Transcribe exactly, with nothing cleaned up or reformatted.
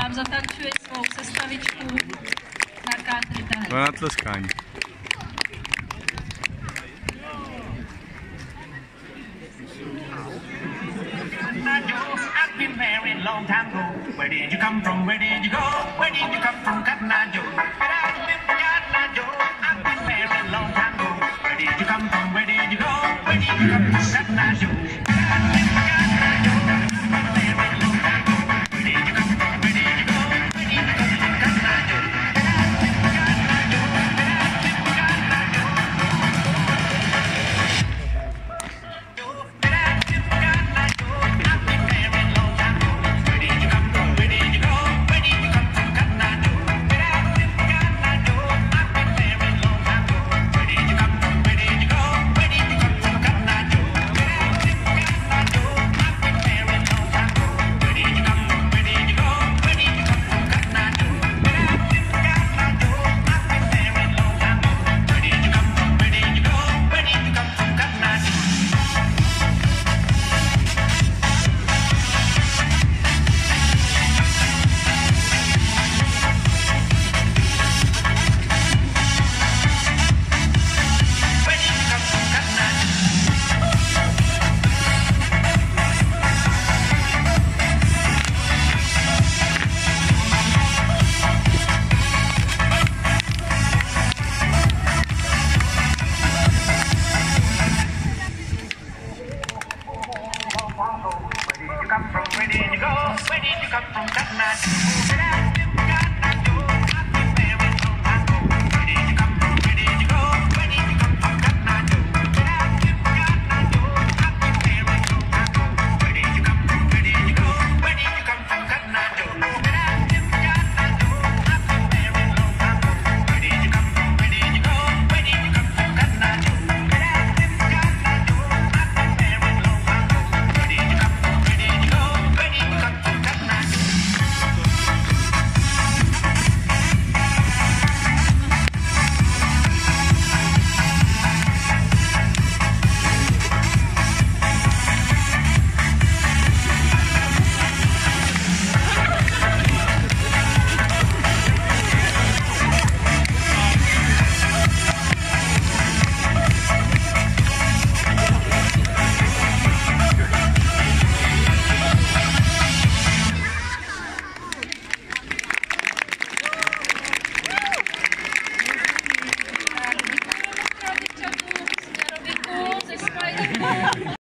vám zatančuje svou sestavičku na country tanec. Na tleskání. I've been married long time ago. Where did you come from? Where did you go? Where did you come from, Cotton Eye Joe? Cotton Eye Joe. I've been married long time ago. Where did you come from? Where did you go? Where did you come from, Cotton Eye Joe? Where did you come from? Where did you go? Where did you come from, Cotton Eye?